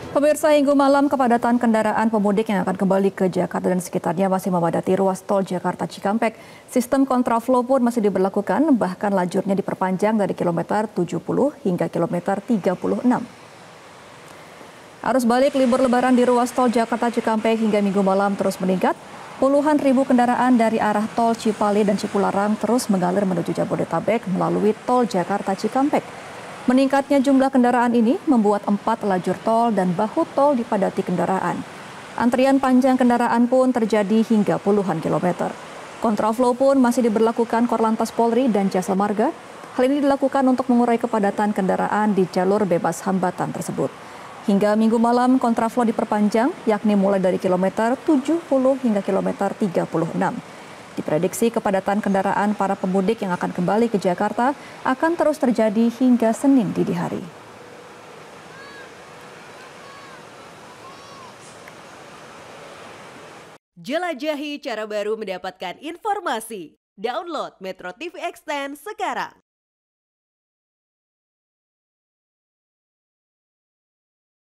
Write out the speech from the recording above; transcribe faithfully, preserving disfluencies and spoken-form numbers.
Pemirsa, hingga malam kepadatan kendaraan pemudik yang akan kembali ke Jakarta dan sekitarnya masih memadati ruas tol Jakarta Cikampek. Sistem kontraflow pun masih diberlakukan, bahkan lajurnya diperpanjang dari kilometer tujuh puluh hingga kilometer tiga puluh enam. Arus balik libur lebaran di ruas tol Jakarta Cikampek hingga minggu malam terus meningkat. Puluhan ribu kendaraan dari arah tol Cipali dan Cipularang terus mengalir menuju Jabodetabek melalui tol Jakarta Cikampek. Meningkatnya jumlah kendaraan ini membuat empat lajur tol dan bahu tol dipadati kendaraan. Antrian panjang kendaraan pun terjadi hingga puluhan kilometer. Kontraflow pun masih diberlakukan Korlantas Polri dan Jasa Marga. Hal ini dilakukan untuk mengurai kepadatan kendaraan di jalur bebas hambatan tersebut. Hingga minggu malam kontraflow diperpanjang, yakni mulai dari kilometer tujuh puluh hingga kilometer tiga puluh enam. Diprediksi kepadatan kendaraan para pemudik yang akan kembali ke Jakarta akan terus terjadi hingga Senin dini hari. Jelajahi cara baru mendapatkan informasi. Download Metro T V Extend sekarang.